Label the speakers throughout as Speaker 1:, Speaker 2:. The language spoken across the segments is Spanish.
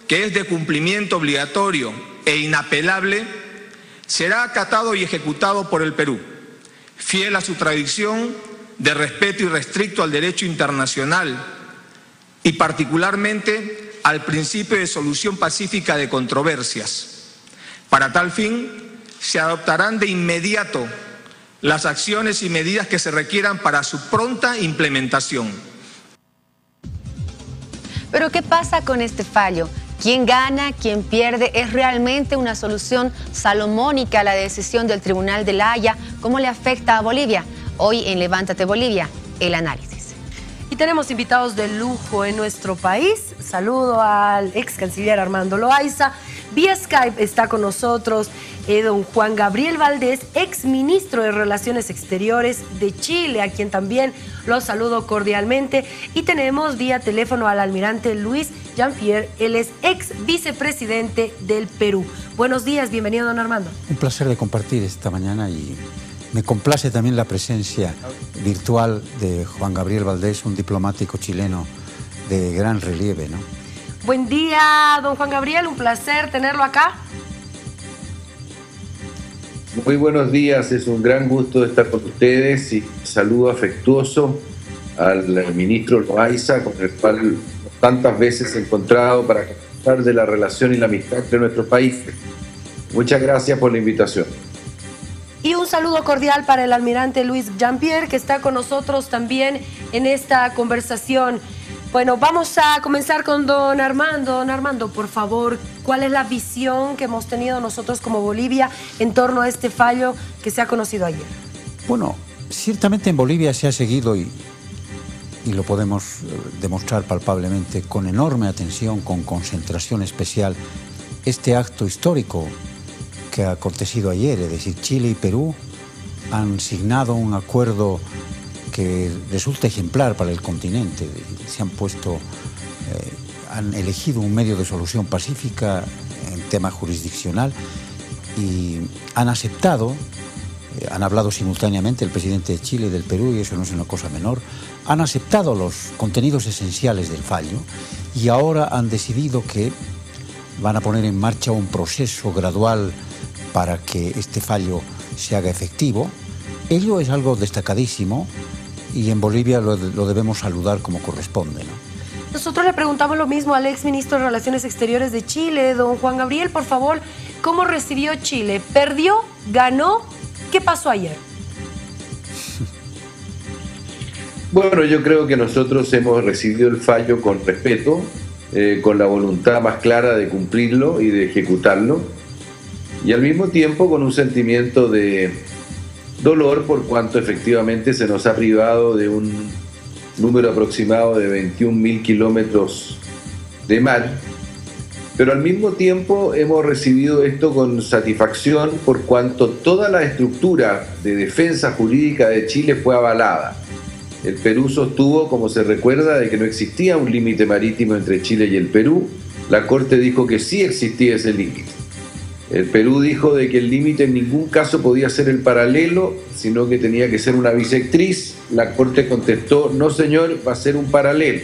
Speaker 1: que es de cumplimiento obligatorio e inapelable, será acatado y ejecutado por el Perú, fiel a su tradición de respeto irrestricto al derecho internacional y particularmente al principio de solución pacífica de controversias. Para tal fin, se adoptarán de inmediato las acciones y medidas que se requieran para su pronta implementación.
Speaker 2: Pero ¿qué pasa con este fallo? ¿Quién gana? ¿Quién pierde? ¿Es realmente una solución salomónica a la decisión del Tribunal de La Haya? ¿Cómo le afecta a Bolivia? Hoy en Levántate Bolivia, el análisis.
Speaker 3: Y tenemos invitados de lujo en nuestro país. Saludo al ex canciller Armando Loaiza. Vía Skype está con nosotros don Juan Gabriel Valdés, ex ministro de Relaciones Exteriores de Chile, a quien también lo saludo cordialmente. Y tenemos vía teléfono al almirante Luis Jean-Pierre, él es ex vicepresidente del Perú. Buenos días, bienvenido don Armando.
Speaker 4: Un placer de compartir esta mañana y me complace también la presencia virtual de Juan Gabriel Valdés, un diplomático chileno de gran relieve, ¿no?
Speaker 3: Buen día, don Juan Gabriel, un placer tenerlo acá.
Speaker 5: Muy buenos días, es un gran gusto estar con ustedes y saludo afectuoso al ministro Loaiza, con el cual tantas veces he encontrado para conversar de la relación y la amistad entre nuestros países. Muchas gracias por la invitación.
Speaker 3: Y un saludo cordial para el almirante Luis Jean-Pierre, que está con nosotros también en esta conversación. Bueno, vamos a comenzar con don Armando. Don Armando, por favor, ¿cuál es la visión que hemos tenido nosotros como Bolivia en torno a este fallo que se ha conocido ayer?
Speaker 4: Bueno, ciertamente en Bolivia se ha seguido y lo podemos demostrar palpablemente con enorme atención, con concentración especial, este acto histórico que ha acontecido ayer, es decir, Chile y Perú han signado un acuerdo que resulta ejemplar para el continente. Se han puesto, han elegido un medio de solución pacífica en tema jurisdiccional y han aceptado, han hablado simultáneamente el presidente de Chile y del Perú, y eso no es una cosa menor, han aceptado los contenidos esenciales del fallo y ahora han decidido que van a poner en marcha un proceso gradual para que este fallo se haga efectivo. Ello es algo destacadísimo y en Bolivia lo debemos saludar como corresponde, ¿no?
Speaker 3: Nosotros le preguntamos lo mismo al ex ministro de Relaciones Exteriores de Chile, don Juan Gabriel, por favor, ¿cómo recibió Chile? ¿Perdió? ¿Ganó? ¿Qué pasó ayer?
Speaker 5: Bueno, yo creo que nosotros hemos recibido el fallo con respeto, con la voluntad más clara de cumplirlo y de ejecutarlo, y al mismo tiempo con un sentimiento de dolor por cuanto efectivamente se nos ha privado de un número aproximado de 21.000 kilómetros de mar, pero al mismo tiempo hemos recibido esto con satisfacción por cuanto toda la estructura de defensa jurídica de Chile fue avalada. El Perú sostuvo, como se recuerda, de que no existía un límite marítimo entre Chile y el Perú. La Corte dijo que sí existía ese límite. El Perú dijo de que el límite en ningún caso podía ser el paralelo, sino que tenía que ser una bisectriz. La Corte contestó, no señor, va a ser un paralelo.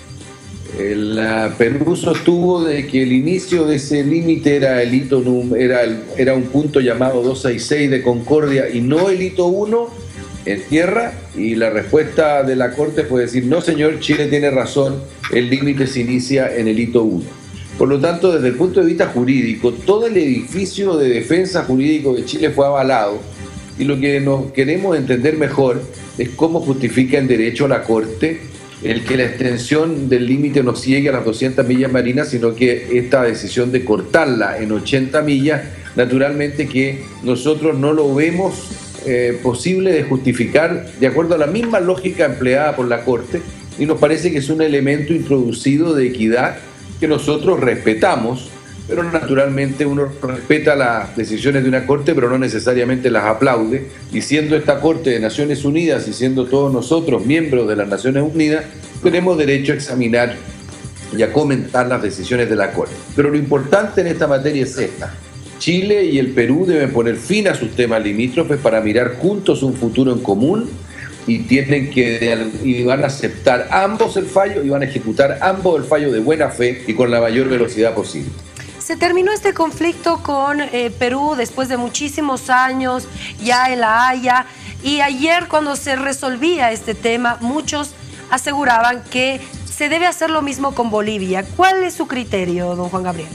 Speaker 5: El Perú sostuvo de que el inicio de ese límite era el hito, era un punto llamado 266 de Concordia y no el hito 1 en tierra, y la respuesta de la Corte fue decir, no señor, Chile tiene razón, el límite se inicia en el hito 1. Por lo tanto, desde el punto de vista jurídico, todo el edificio de defensa jurídico de Chile fue avalado, y lo que nos queremos entender mejor es cómo justifica en derecho la Corte el que la extensión del límite no llegue a las 200 millas marinas, sino que esta decisión de cortarla en 80 millas, naturalmente que nosotros no lo vemos posible de justificar de acuerdo a la misma lógica empleada por la Corte, y nos parece que es un elemento introducido de equidad que nosotros respetamos, pero naturalmente uno respeta las decisiones de una Corte, pero no necesariamente las aplaude, y siendo esta Corte de Naciones Unidas y siendo todos nosotros miembros de las Naciones Unidas, tenemos derecho a examinar y a comentar las decisiones de la Corte. Pero lo importante en esta materia es esta: Chile y el Perú deben poner fin a sus temas limítrofes para mirar juntos un futuro en común, y van a aceptar ambos el fallo y van a ejecutar ambos el fallo de buena fe y con la mayor velocidad posible.
Speaker 3: Se terminó este conflicto con Perú después de muchísimos años ya en La Haya, y ayer cuando se resolvía este tema muchos aseguraban que se debe hacer lo mismo con Bolivia. ¿Cuál es su criterio, don Juan Gabriel?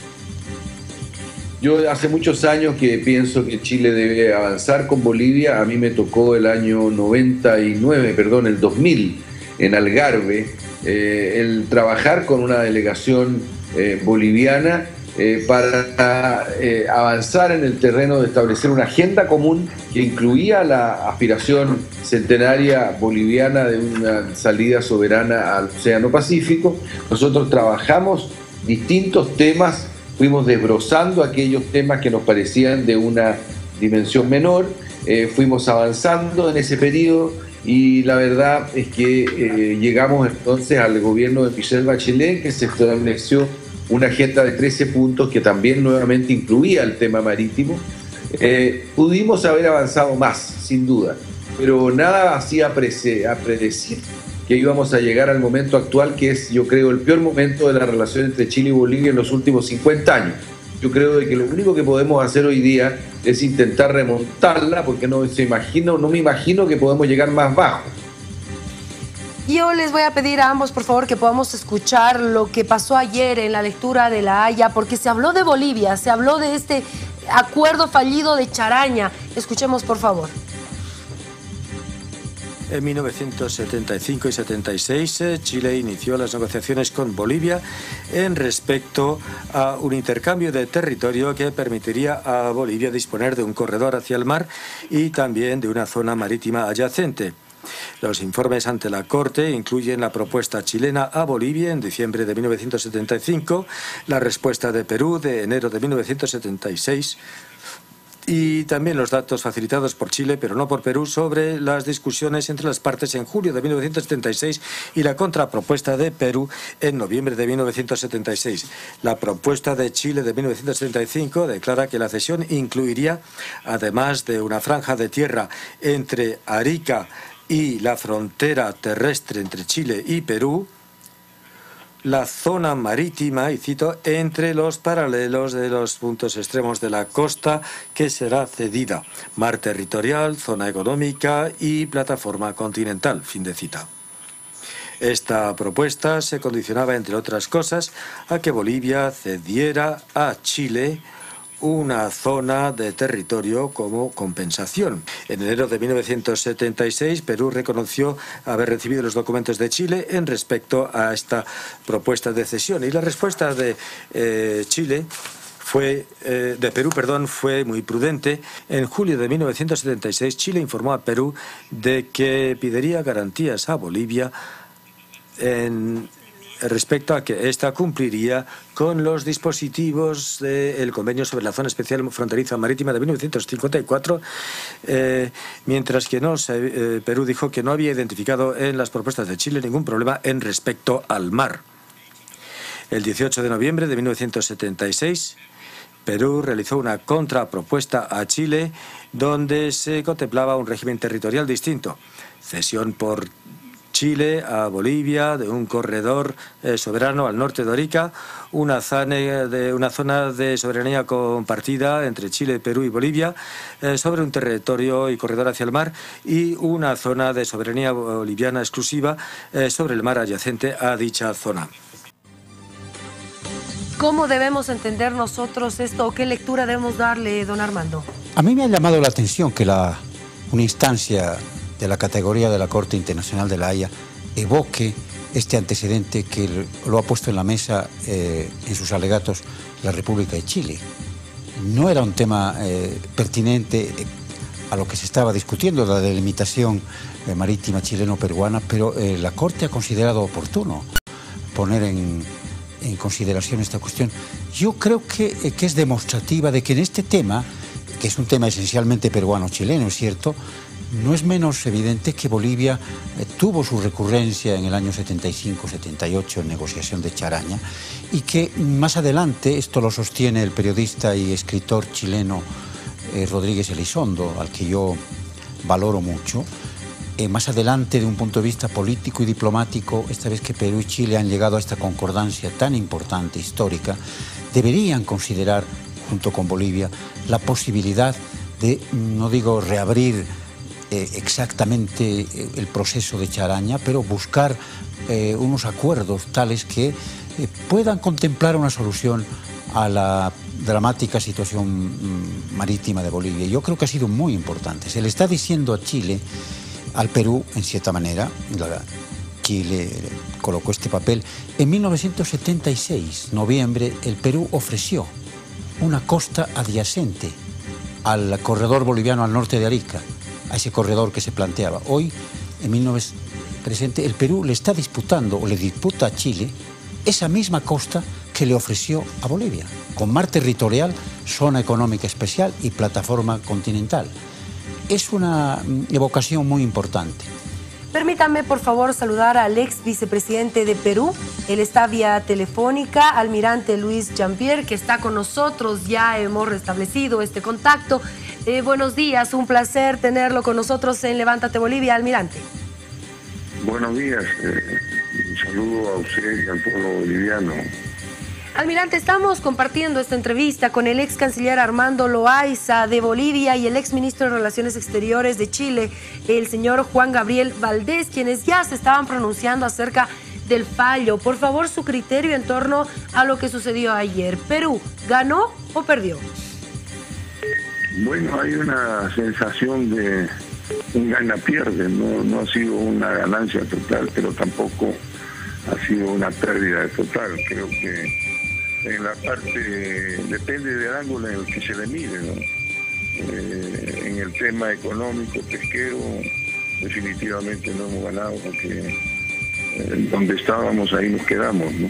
Speaker 5: Yo hace muchos años que pienso que Chile debe avanzar con Bolivia. A mí me tocó el año 2000, en Algarve, el trabajar con una delegación boliviana para avanzar en el terreno de establecer una agenda común que incluía la aspiración centenaria boliviana de una salida soberana al Océano Pacífico. Nosotros trabajamos distintos temas. Fuimos desbrozando aquellos temas que nos parecían de una dimensión menor, fuimos avanzando en ese periodo y la verdad es que llegamos entonces al gobierno de Michelle Bachelet, que se estableció una agenda de 13 puntos que también nuevamente incluía el tema marítimo. Pudimos haber avanzado más, sin duda, pero nada hacía predecir que íbamos a llegar al momento actual, que es, yo creo, el peor momento de la relación entre Chile y Bolivia en los últimos 50 años. Yo creo que lo único que podemos hacer hoy día es intentar remontarla, porque no me imagino que podemos llegar más bajo.
Speaker 3: Yo les voy a pedir a ambos, por favor, que podamos escuchar lo que pasó ayer en la lectura de La Haya, porque se habló de Bolivia, se habló de este acuerdo fallido de Charaña. Escuchemos, por favor.
Speaker 6: En 1975 y 76, Chile inició las negociaciones con Bolivia en respecto a un intercambio de territorio que permitiría a Bolivia disponer de un corredor hacia el mar y también de una zona marítima adyacente. Los informes ante la Corte incluyen la propuesta chilena a Bolivia en diciembre de 1975, la respuesta de Perú de enero de 1976, y también los datos facilitados por Chile, pero no por Perú, sobre las discusiones entre las partes en julio de 1976 y la contrapropuesta de Perú en noviembre de 1976. La propuesta de Chile de 1975 declara que la cesión incluiría, además de una franja de tierra entre Arica y la frontera terrestre entre Chile y Perú, la zona marítima, y cito, entre los paralelos de los puntos extremos de la costa que será cedida, mar territorial, zona económica y plataforma continental, fin de cita. Esta propuesta se condicionaba, entre otras cosas, a que Bolivia cediera a Chile una zona de territorio como compensación. En enero de 1976, Perú reconoció haber recibido los documentos de Chile en respecto a esta propuesta de cesión, y la respuesta de Perú fue muy prudente. En julio de 1976, Chile informó a Perú de que pediría garantías a Bolivia respecto a que ésta cumpliría con los dispositivos del Convenio sobre la Zona Especial Fronteriza Marítima de 1954, mientras que Perú dijo que no había identificado en las propuestas de Chile ningún problema en respecto al mar. El 18 de noviembre de 1976, Perú realizó una contrapropuesta a Chile donde se contemplaba un régimen territorial distinto: cesión por Chile a Bolivia de un corredor soberano al norte de Arica, una zona de soberanía compartida entre Chile, Perú y Bolivia sobre un territorio y corredor hacia el mar, y una zona de soberanía boliviana exclusiva sobre el mar adyacente a dicha zona.
Speaker 3: ¿Cómo debemos entender nosotros esto o qué lectura debemos darle, don Armando?
Speaker 4: A mí me ha llamado la atención que una instancia de la categoría de la Corte Internacional de La Haya evoque este antecedente que lo ha puesto en la mesa en sus alegatos la República de Chile. No era un tema pertinente a lo que se estaba discutiendo, la delimitación marítima chileno-peruana, pero la Corte ha considerado oportuno poner en consideración esta cuestión. Yo creo que es demostrativa de que en este tema, que es un tema esencialmente peruano-chileno, es cierto, no es menos evidente que Bolivia tuvo su recurrencia en el año 75-78 en negociación de Charaña, y que más adelante, esto lo sostiene el periodista y escritor chileno Rodríguez Elizondo, al que yo valoro mucho, más adelante, de un punto de vista político y diplomático, esta vez que Perú y Chile han llegado a esta concordancia tan importante, histórica, deberían considerar, junto con Bolivia, la posibilidad de, no digo reabrir exactamente el proceso de Charaña, pero buscar unos acuerdos tales que puedan contemplar una solución a la dramática situación marítima de Bolivia. Yo creo que ha sido muy importante. Se le está diciendo a Chile, al Perú, en cierta manera, Chile colocó este papel. En 1976, noviembre, el Perú ofreció una costa adyacente al corredor boliviano al norte de Arica, a ese corredor que se planteaba. Hoy, en 1976, el Perú le está disputando, o le disputa a Chile, esa misma costa que le ofreció a Bolivia, con mar territorial, zona económica especial y plataforma continental. Es una evocación muy importante.
Speaker 3: Permítanme, por favor, saludar al ex vicepresidente de Perú. Él está vía telefónica, almirante Luis Jean-Pierre, que está con nosotros. Ya hemos restablecido este contacto. Buenos días, un placer tenerlo con nosotros en Levántate Bolivia, almirante.
Speaker 7: Buenos días, un saludo a usted y al pueblo boliviano.
Speaker 3: Almirante, estamos compartiendo esta entrevista con el ex canciller Armando Loaiza de Bolivia y el ex ministro de Relaciones Exteriores de Chile, el señor Juan Gabriel Valdés, quienes ya se estaban pronunciando acerca del fallo. Por favor, su criterio en torno a lo que sucedió ayer. ¿Perú ganó o perdió?
Speaker 7: Bueno, hay una sensación de un gana-pierde, no ha sido una ganancia total, pero tampoco ha sido una pérdida total. Creo que en la parte, depende del ángulo en el que se le mire, ¿no? En el tema económico, pesquero, definitivamente no hemos ganado porque donde estábamos ahí nos quedamos, ¿no?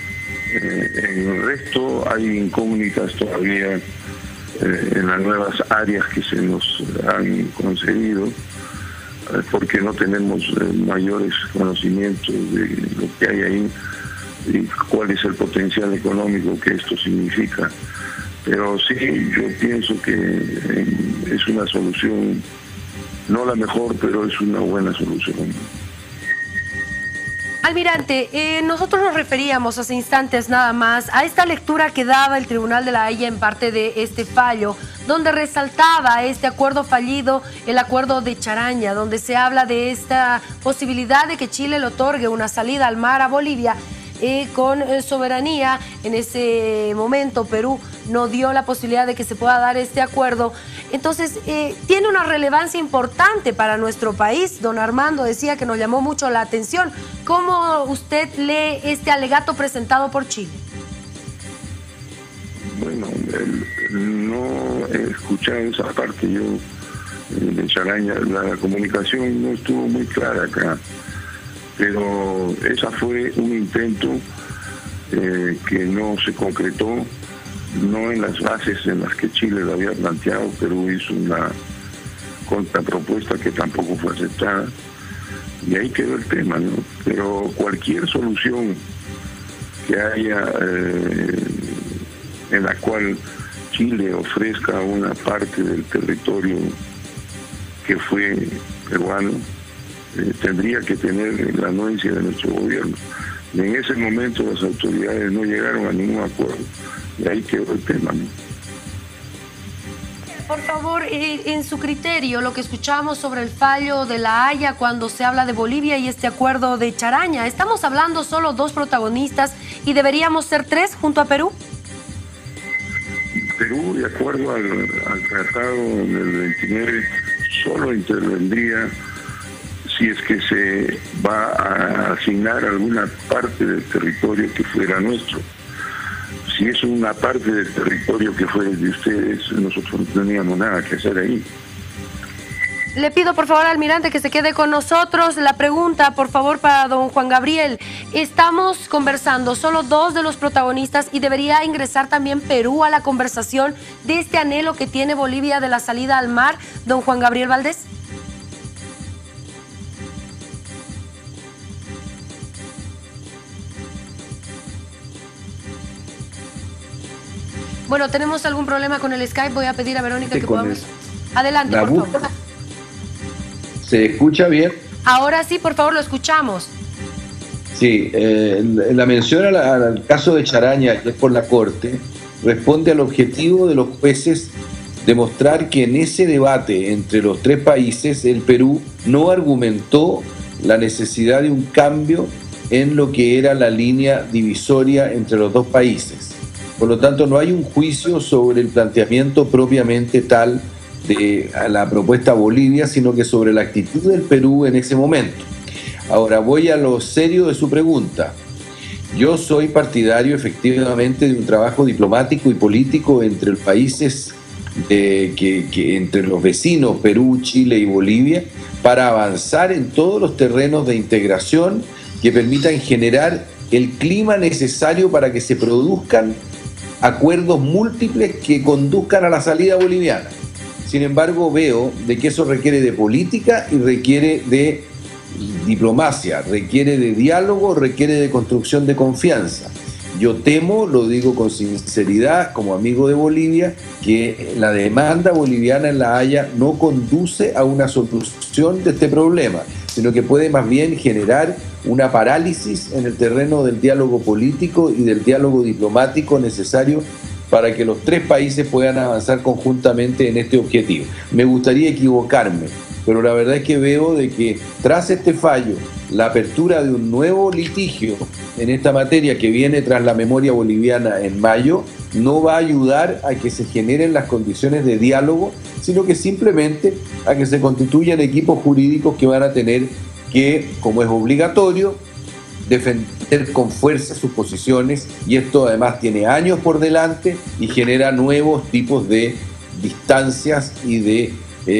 Speaker 7: En el resto hay incógnitas todavía en las nuevas áreas que se nos han concedido, porque no tenemos mayores conocimientos de lo que hay ahí y cuál es el potencial económico que esto significa. Pero sí, yo pienso que es una solución, no la mejor, pero es una buena solución.
Speaker 3: Almirante, nosotros nos referíamos hace instantes nada más a esta lectura que daba el Tribunal de la Haya en parte de este fallo, donde resaltaba este acuerdo fallido, el acuerdo de Charaña, donde se habla de esta posibilidad de que Chile le otorgue una salida al mar a Bolivia con soberanía. En ese momento Perú no dio la posibilidad de que se pueda dar este acuerdo. Entonces, tiene una relevancia importante para nuestro país. Don Armando decía que nos llamó mucho la atención. ¿Cómo usted lee este alegato presentado por Chile?
Speaker 7: Bueno, no he escuchado esa parte yo de Charaña. La comunicación no estuvo muy clara acá, pero esa fue un intento que no se concretó, no en las bases en las que Chile lo había planteado. Perú hizo una contrapropuesta que tampoco fue aceptada y ahí quedó el tema, ¿no? Pero cualquier solución que haya en la cual Chile ofrezca una parte del territorio que fue peruano, tendría que tener la anuencia de nuestro gobierno. Y en ese momento las autoridades no llegaron a ningún acuerdo. Y ahí quedó el tema, ¿no?
Speaker 3: Por favor, en su criterio, lo que escuchamos sobre el fallo de La Haya cuando se habla de Bolivia y este acuerdo de Charaña, ¿estamos hablando solo dos protagonistas y deberíamos ser tres junto a Perú?
Speaker 7: Perú, de acuerdo al tratado del 29, solo intervendría si es que se va a asignar alguna parte del territorio que fuera nuestro. Si es una parte del territorio que fue de ustedes, nosotros no teníamos nada que hacer ahí.
Speaker 3: Le pido por favor, almirante, que se quede con nosotros. La pregunta, por favor, para don Juan Gabriel. Estamos conversando, solo dos de los protagonistas, y debería ingresar también Perú a la conversación de este anhelo que tiene Bolivia de la salida al mar, don Juan Gabriel Valdés. Bueno, tenemos algún problema con el Skype. Voy a pedir a Verónica que podamos... Adelante, por favor.
Speaker 5: ¿Se escucha bien?
Speaker 3: Ahora sí, por favor, lo escuchamos.
Speaker 5: Sí, la mención al caso de Charaña, que es por la Corte, responde al objetivo de los jueces de mostrar que en ese debate entre los tres países, el Perú no argumentó la necesidad de un cambio en lo que era la línea divisoria entre los dos países. Por lo tanto, no hay un juicio sobre el planteamiento propiamente tal de la propuesta Bolivia, sino que sobre la actitud del Perú en ese momento. Ahora, voy a lo serio de su pregunta. Yo soy partidario efectivamente de un trabajo diplomático y político entre los países, entre los vecinos Perú, Chile y Bolivia, para avanzar en todos los terrenos de integración que permitan generar el clima necesario para que se produzcan acuerdos múltiples que conduzcan a la salida boliviana. Sin embargo, veo de que eso requiere de política y requiere de diplomacia, requiere de diálogo, requiere de construcción de confianza. Yo temo, lo digo con sinceridad, como amigo de Bolivia, que la demanda boliviana en La Haya no conduce a una solución de este problema, sino que puede más bien generar una parálisis en el terreno del diálogo político y del diálogo diplomático necesario para que los tres países puedan avanzar conjuntamente en este objetivo. Me gustaría equivocarme, pero la verdad es que veo de que tras este fallo, la apertura de un nuevo litigio en esta materia que viene tras la memoria boliviana en mayo, no va a ayudar a que se generen las condiciones de diálogo, sino que simplemente a que se constituyan equipos jurídicos que van a tener que, como es obligatorio, defender con fuerza sus posiciones, y esto además tiene años por delante y genera nuevos tipos de distancias y de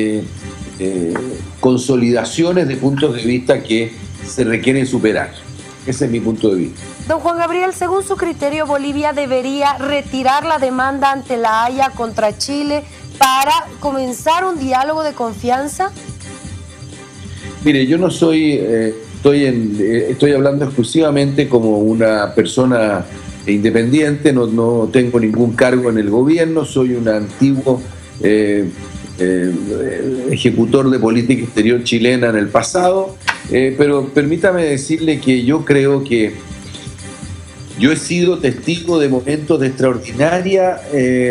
Speaker 5: consolidaciones de puntos de vista que se requieren superar. Ese es mi punto de vista.
Speaker 3: Don Juan Gabriel, según su criterio, Bolivia debería retirar la demanda ante La Haya contra Chile para comenzar un diálogo de confianza.
Speaker 5: Mire, yo no soy, estoy hablando exclusivamente como una persona independiente, no tengo ningún cargo en el gobierno, soy un antiguo ejecutor de política exterior chilena en el pasado, pero permítame decirle que yo creo que yo he sido testigo de momentos de extraordinaria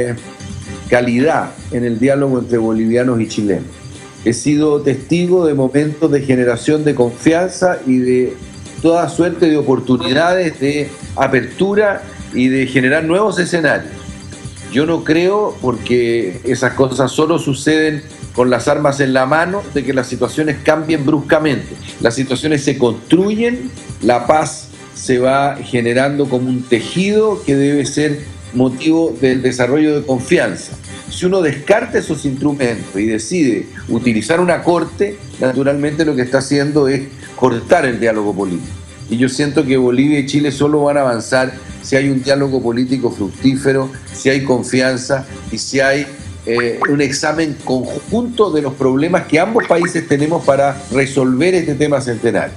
Speaker 5: calidad en el diálogo entre bolivianos y chilenos. He sido testigo de momentos de generación de confianza y de toda suerte de oportunidades de apertura y de generar nuevos escenarios. Yo no creo, porque esas cosas solo suceden con las armas en la mano, de que las situaciones cambien bruscamente. Las situaciones se construyen, la paz se va generando como un tejido que debe ser motivo del desarrollo de confianza. Si uno descarta esos instrumentos y decide utilizar una corte, naturalmente lo que está haciendo es cortar el diálogo político. Y yo siento que Bolivia y Chile solo van a avanzar si hay un diálogo político fructífero, si hay confianza y si hay un examen conjunto de los problemas que ambos países tenemos para resolver este tema centenario.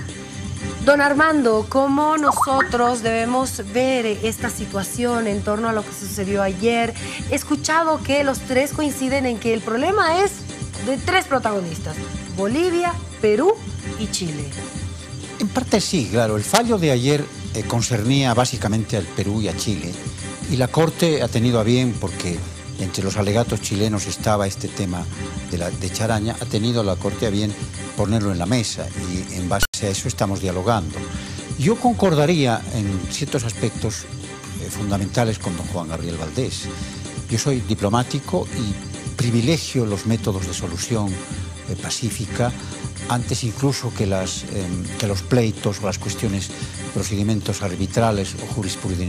Speaker 3: Don Armando, ¿cómo nosotros debemos ver esta situación en torno a lo que sucedió ayer? He escuchado que los tres coinciden en que el problema es de tres protagonistas: Bolivia, Perú y Chile.
Speaker 4: En parte sí, claro. El fallo de ayer concernía básicamente al Perú y a Chile, y la Corte ha tenido a bien, porque entre los alegatos chilenos estaba este tema de Charaña, ha tenido la Corte a bien ponerlo en la mesa, y en base a eso estamos dialogando. Yo concordaría en ciertos aspectos fundamentales con don Juan Gabriel Valdés. Yo soy diplomático y privilegio los métodos de solución pacífica antes incluso que los pleitos o las cuestiones, procedimientos arbitrales o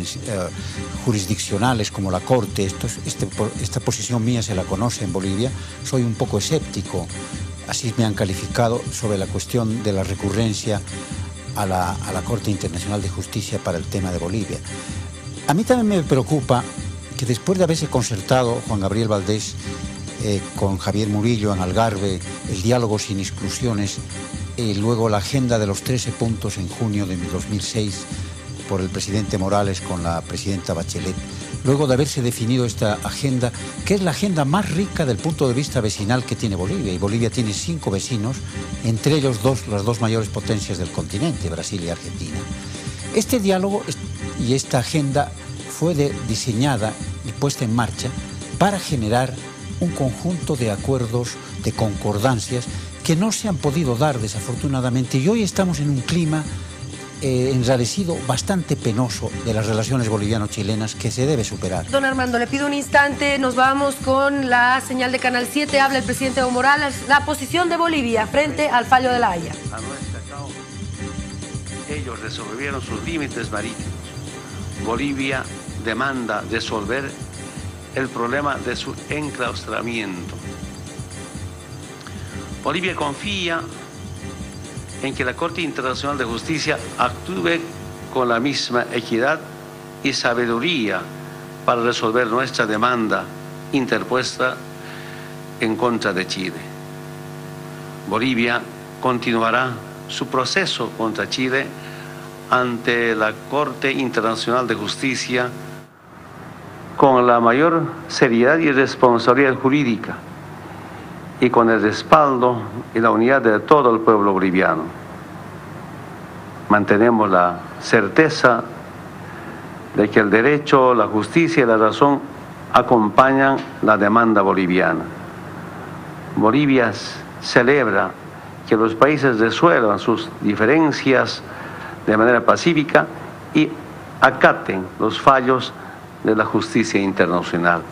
Speaker 4: jurisdiccionales como la Corte. Esta posición mía se la conoce en Bolivia. Soy un poco escéptico, así me han calificado, sobre la cuestión de la recurrencia a la Corte Internacional de Justicia para el tema de Bolivia. A mí también me preocupa que después de haberse concertado Juan Gabriel Valdés con Javier Murillo en Algarve, el diálogo sin exclusiones, luego la agenda de los 13 puntos en junio de 2006 por el presidente Morales con la presidenta Bachelet, luego de haberse definido esta agenda, que es la agenda más rica del punto de vista vecinal que tiene Bolivia. Y Bolivia tiene 5 vecinos, entre ellos las dos mayores potencias del continente, Brasil y Argentina. Este diálogo y esta agenda fue diseñada y puesta en marcha para generar un conjunto de acuerdos, de concordancias, que no se han podido dar desafortunadamente, y hoy estamos en un clima enrarecido, bastante penoso de las relaciones boliviano-chilenas que se debe superar.
Speaker 3: Don Armando, le pido un instante, nos vamos con la señal de Canal 7, habla el presidente Evo Morales, la posición de Bolivia frente al fallo de La Haya.
Speaker 8: A nuestra causa, ellos resolvieron sus límites marítimos. Bolivia demanda resolver el problema de su enclaustramiento. Bolivia confía en que la Corte Internacional de Justicia actúe con la misma equidad y sabiduría para resolver nuestra demanda interpuesta en contra de Chile. Bolivia continuará su proceso contra Chile ante la Corte Internacional de Justicia con la mayor seriedad y responsabilidad jurídica y con el respaldo y la unidad de todo el pueblo boliviano. Mantenemos la certeza de que el derecho, la justicia y la razón acompañan la demanda boliviana. Bolivia celebra que los países resuelvan sus diferencias de manera pacífica y acaten los fallos de la justicia internacional.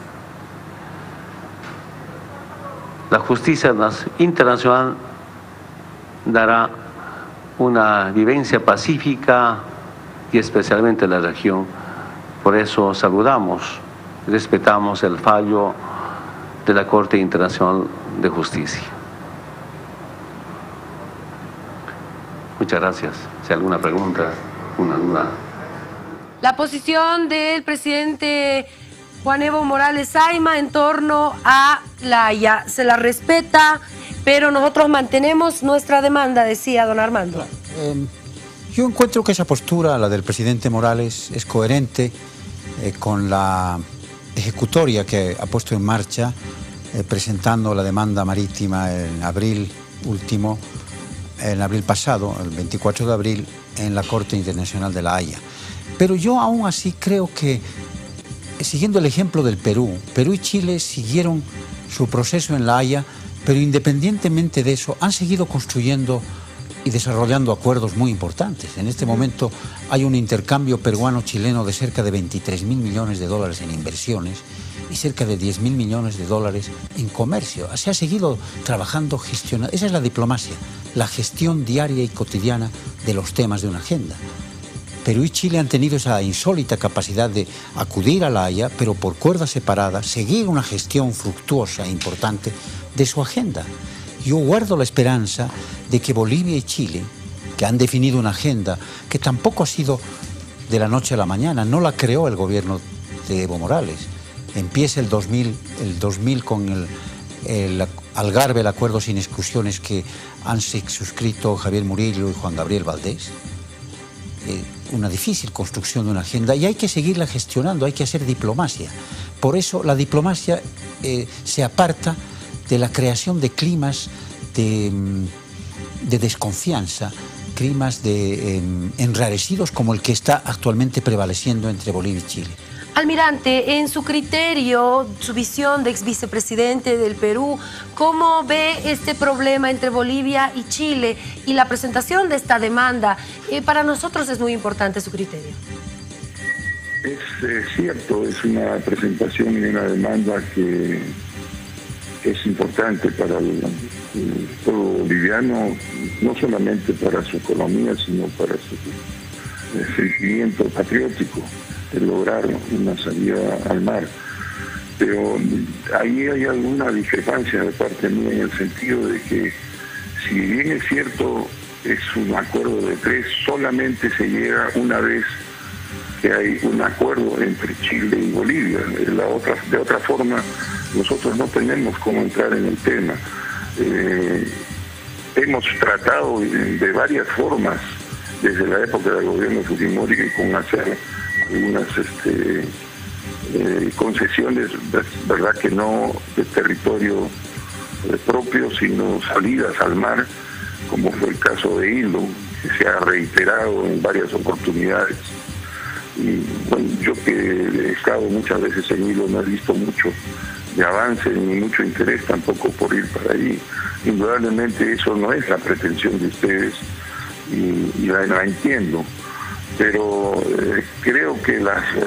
Speaker 8: La justicia internacional dará una vivencia pacífica y especialmente en la región. Por eso saludamos y respetamos el fallo de la Corte Internacional de Justicia. Muchas gracias. Si hay alguna pregunta, una duda.
Speaker 3: La posición del presidente Juan Evo Morales Ayma en torno a La Haya se la respeta, pero nosotros mantenemos nuestra demanda, decía don Armando.
Speaker 4: Yo encuentro que esa postura, la del presidente Morales, es coherente con la ejecutoria que ha puesto en marcha presentando la demanda marítima en abril pasado, el 24 de abril, en la Corte Internacional de La Haya. Pero yo aún así creo que, siguiendo el ejemplo del Perú y Chile siguieron su proceso en La Haya, pero independientemente de eso han seguido construyendo y desarrollando acuerdos muy importantes. En este momento hay un intercambio peruano-chileno de cerca de 23.000 millones de dólares en inversiones y cerca de 10.000 millones de dólares en comercio. Se ha seguido trabajando, gestionando. Esa es la diplomacia, la gestión diaria y cotidiana de los temas de una agenda. Perú y Chile han tenido esa insólita capacidad de acudir a La Haya, pero por cuerdas separadas, seguir una gestión fructuosa e importante de su agenda. Yo guardo la esperanza de que Bolivia y Chile, que han definido una agenda que tampoco ha sido de la noche a la mañana, no la creó el gobierno de Evo Morales. Empieza el 2000 con el Algarve, el acuerdo sin exclusiones que han suscrito Javier Murillo y Juan Gabriel Valdés. Una difícil construcción de una agenda y hay que seguirla gestionando, hay que hacer diplomacia. Por eso la diplomacia se aparta de la creación de climas de desconfianza, climas enrarecidos como el que está actualmente prevaleciendo entre Bolivia y Chile.
Speaker 3: Almirante, en su criterio, su visión de exvicepresidente del Perú, ¿cómo ve este problema entre Bolivia y Chile y la presentación de esta demanda? Para nosotros es muy importante su criterio.
Speaker 7: Es cierto, es una presentación y una demanda que es importante para el pueblo boliviano, no solamente para su economía, sino para su sentimiento patriótico de lograr una salida al mar. Pero ahí hay alguna discrepancia de parte mía en el sentido de que, si bien es cierto, es un acuerdo de 3, solamente se llega una vez que hay un acuerdo entre Chile y Bolivia. De otra forma, nosotros no tenemos cómo entrar en el tema. Hemos tratado de varias formas desde la época del gobierno Fujimori, con hacer algunas concesiones, verdad que no de territorio propio, sino salidas al mar, como fue el caso de Hilo, que se ha reiterado en varias oportunidades. Y bueno, yo que he estado muchas veces en Hilo no he visto mucho de avance ni mucho interés tampoco por ir para allí. Indudablemente eso no es la pretensión de ustedes y la entiendo, pero creo que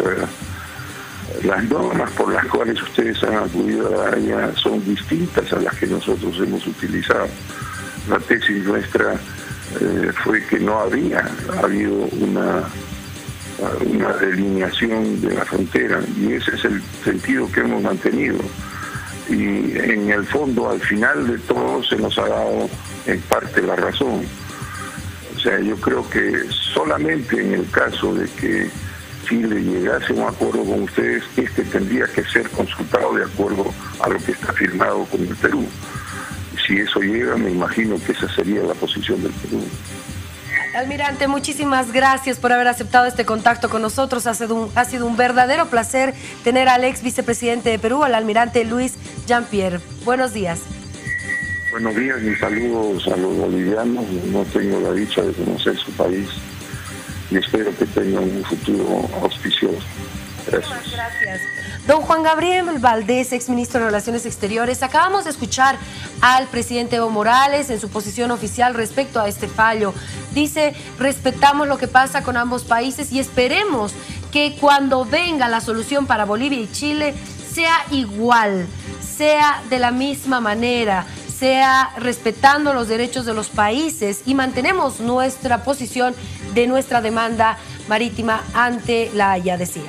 Speaker 7: las normas por las cuales ustedes han acudido a la Haya son distintas a las que nosotros hemos utilizado. La tesis nuestra fue que no había habido una delineación de la frontera, y ese es el sentido que hemos mantenido. Y en el fondo, al final de todo, se nos ha dado en parte la razón. O sea, yo creo que solamente en el caso de que Chile llegase a un acuerdo con ustedes, tendría que ser consultado de acuerdo a lo que está firmado con el Perú. Si eso llega, me imagino que esa sería la posición del Perú.
Speaker 3: Almirante, muchísimas gracias por haber aceptado este contacto con nosotros. Ha sido un verdadero placer tener al ex vicepresidente de Perú, al almirante Luis Jean-Pierre. Buenos días.
Speaker 7: Buenos días, mis saludos a los bolivianos. No tengo la dicha de conocer su país y espero que tengan un futuro auspicioso. Gracias.
Speaker 3: Gracias. Don Juan Gabriel Valdés, exministro de Relaciones Exteriores, acabamos de escuchar al presidente Evo Morales en su posición oficial respecto a este fallo. Dice, respetamos lo que pasa con ambos países y esperemos que cuando venga la solución para Bolivia y Chile sea igual, sea de la misma manera, sea respetando los derechos de los países, y mantenemos nuestra posición de nuestra demanda marítima ante la Haya, decía.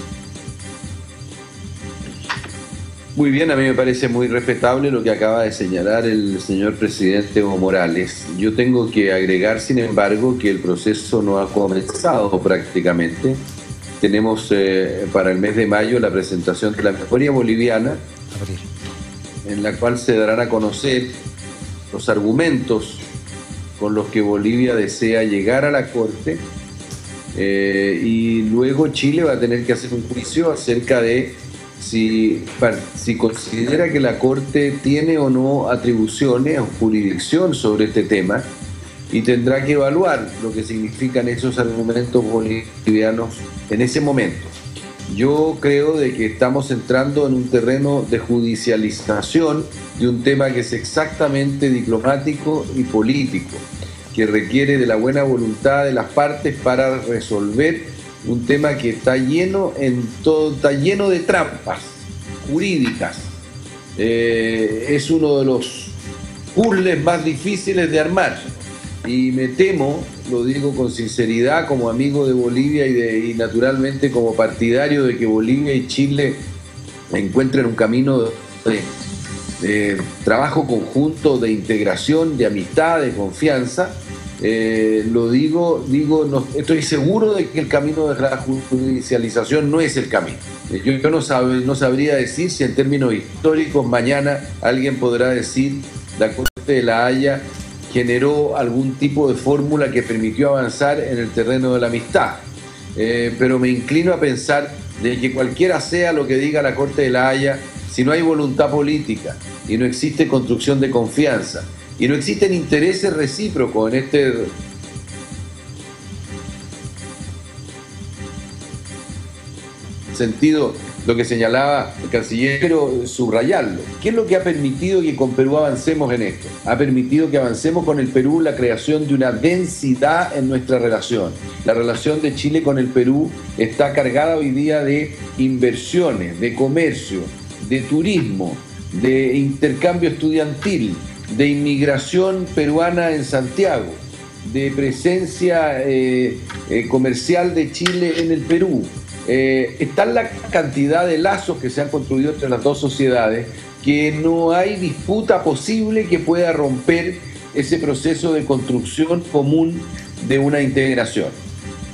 Speaker 5: Muy bien, a mí me parece muy respetable lo que acaba de señalar el señor presidente Evo Morales. Yo tengo que agregar, sin embargo, que el proceso no ha comenzado prácticamente. Tenemos para el mes de mayo la presentación de la memoria boliviana, en la cual se darán a conocer los argumentos con los que Bolivia desea llegar a la Corte, y luego Chile va a tener que hacer un juicio acerca de si considera que la Corte tiene o no atribuciones o jurisdicción sobre este tema, y tendrá que evaluar lo que significan esos argumentos bolivianos en ese momento. Yo creo de que estamos entrando en un terreno de judicialización de un tema que es exactamente diplomático y político, que requiere de la buena voluntad de las partes para resolver un tema que está lleno de trampas jurídicas. Es uno de los puzzles más difíciles de armar, y me temo, lo digo con sinceridad, como amigo de Bolivia y naturalmente como partidario de que Bolivia y Chile encuentren un camino de trabajo conjunto, de integración, de amistad, de confianza. No, estoy seguro de que el camino de la judicialización no es el camino. Yo no sabría decir si en términos históricos mañana alguien podrá decir la Corte de la Haya generó algún tipo de fórmula que permitió avanzar en el terreno de la amistad. Pero me inclino a pensar de que cualquiera sea lo que diga la Corte de la Haya, si no hay voluntad política y no existe construcción de confianza y no existen intereses recíprocos en este sentido, lo que señalaba el canciller, pero subrayarlo. ¿Qué es lo que ha permitido que con Perú avancemos en esto? Ha permitido que avancemos con el Perú la creación de una densidad en nuestra relación. La relación de Chile con el Perú está cargada hoy día de inversiones, de comercio, de turismo, de intercambio estudiantil, de inmigración peruana en Santiago, de presencia comercial de Chile en el Perú. Está la cantidad de lazos que se han construido entre las dos sociedades, que no hay disputa posible que pueda romper ese proceso de construcción común de una integración.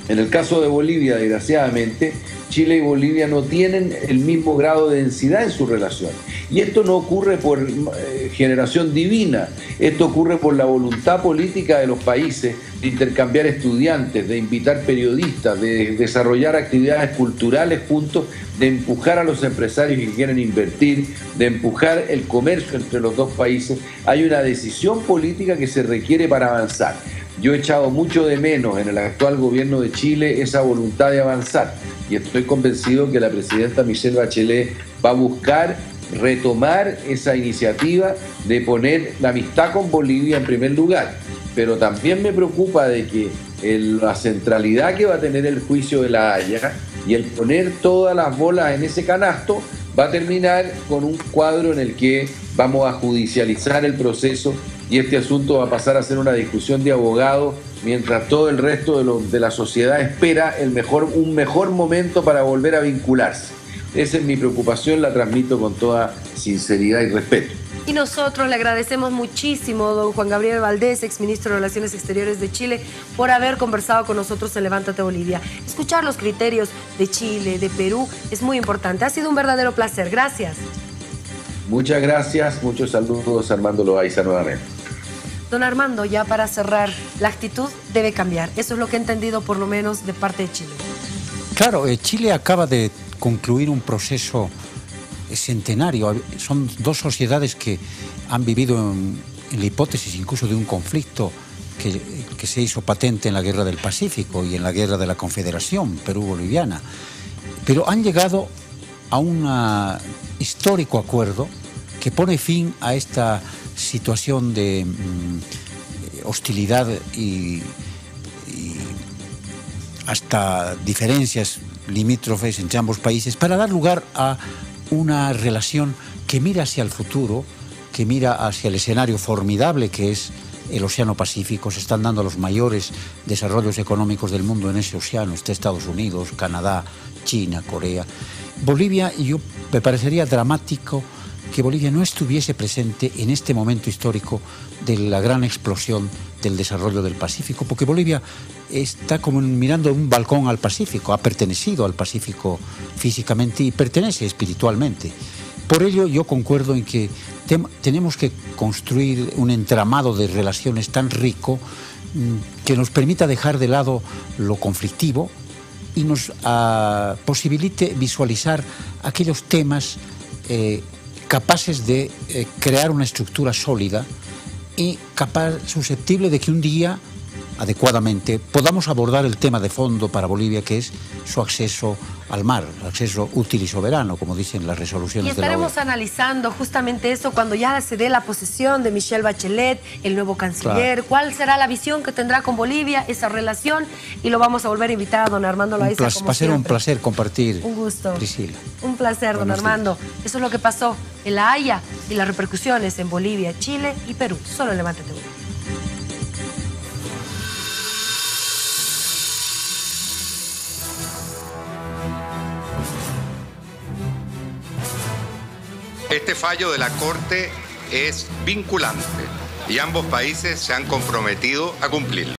Speaker 5: En el caso de Bolivia, desgraciadamente, Chile y Bolivia no tienen el mismo grado de densidad en su relación. Y esto no ocurre por generación divina, esto ocurre por la voluntad política de los países de intercambiar estudiantes, de invitar periodistas, de desarrollar actividades culturales juntos, de empujar a los empresarios que quieren invertir, de empujar el comercio entre los dos países. Hay una decisión política que se requiere para avanzar. Yo he echado mucho de menos en el actual gobierno de Chile esa voluntad de avanzar y estoy convencido que la presidenta Michelle Bachelet va a buscar retomar esa iniciativa de poner la amistad con Bolivia en primer lugar. Pero también me preocupa de que la centralidad que va a tener el juicio de La Haya y el poner todas las bolas en ese canasto va a terminar con un cuadro en el que vamos a judicializar el proceso y este asunto va a pasar a ser una discusión de abogados mientras todo el resto de la sociedad espera un mejor momento para volver a vincularse. Esa es mi preocupación, la transmito con toda sinceridad y respeto.
Speaker 3: Y nosotros le agradecemos muchísimo, don Juan Gabriel Valdés, exministro de Relaciones Exteriores de Chile, por haber conversado con nosotros en Levántate Bolivia. Escuchar los criterios de Chile, de Perú, es muy importante. Ha sido un verdadero placer. Gracias.
Speaker 5: Muchas gracias, muchos saludos, Armando Loaiza nuevamente.
Speaker 3: Don Armando, ya para cerrar, la actitud debe cambiar. Eso es lo que he entendido, por lo menos, de parte de Chile.
Speaker 4: Claro, Chile acaba de concluir un proceso centenario. Son dos sociedades que han vivido en la hipótesis incluso de un conflicto que se hizo patente en la Guerra del Pacífico y en la Guerra de la Confederación Perú-Boliviana. Pero han llegado a un histórico acuerdo que pone fin a esta situación de hostilidad y hasta diferencias limítrofes entre ambos países para dar lugar a una relación que mira hacia el futuro, que mira hacia el escenario formidable que es el Océano Pacífico. Se están dando los mayores desarrollos económicos del mundo en ese océano. Está Estados Unidos, Canadá, China, Corea. Bolivia, y yo me parecería dramático que Bolivia no estuviese presente en este momento histórico de la gran explosión del desarrollo del Pacífico, porque Bolivia está como mirando un balcón al Pacífico, ha pertenecido al Pacífico físicamente y pertenece espiritualmente. Por ello yo concuerdo en que tenemos que construir un entramado de relaciones tan rico que nos permita dejar de lado lo conflictivo y nos posibilite visualizar aquellos temas capaces de crear una estructura sólida y susceptible de que un día, adecuadamente, podamos abordar el tema de fondo para Bolivia, que es su acceso al mar, acceso útil y soberano, como dicen las resoluciones de la OEA.
Speaker 3: Y estaremos analizando justamente eso cuando ya se dé la posesión de Michelle Bachelet, el nuevo canciller. Claro. ¿Cuál será la visión que tendrá con Bolivia, esa relación? Y lo vamos a volver a invitar a don Armando Loaiza.
Speaker 4: Va a ser un placer compartir.
Speaker 3: Un gusto.
Speaker 4: Priscila.
Speaker 3: Un placer, don Armando. Eso es lo que pasó en La Haya y las repercusiones en Bolivia, Chile y Perú. Solo en Levántate Bolivia.
Speaker 9: Este fallo de la Corte es vinculante y ambos países se han comprometido a cumplirlo.